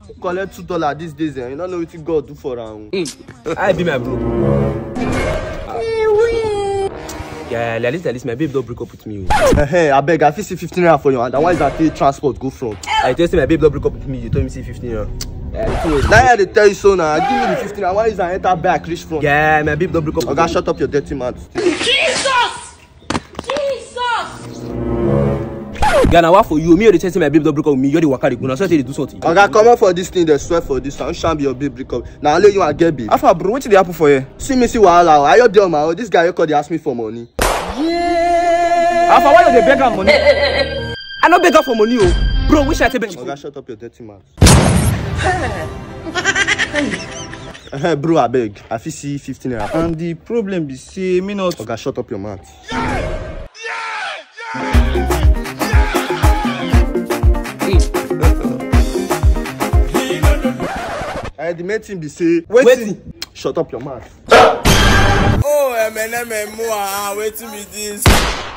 collect $2 these days, you don't know what God do for am. I be my bro. Yeah, at least my babe don't break up with me. Hey, I beg, I feel see 15 naira for you, and why is that transport go from? I just say my babe don't break up with me. You told me see 15 naira. Now they tell you so now. Give me the 15 naira. Why is that enter back reach front? Yeah, my babe don't break up. Okay, shut up your dirty mouth. Jesus! Yeah, now what for you? Me already say my babe don't break up with me. You're the waka dey go. Now so they do something. Okay, come on for this thing. They swear for this one. Shall be your babe break up. Now only you and get babe. Alpha bro, what did they happen for you? See me see wahala. I you there, man. This guy you call, they ask me for money. Yeah. Alpha, why you dey beg her money? I no beg her for money, oh. Bro, wish I take beg. Okay, shut up your dirty mouth. Bro, I beg. I feel see 15 naira. And the problem is, say me not. Okay, shut up your mouth. The main thing be say, Waiting. Shut up your mouth. Oh, waiting me this.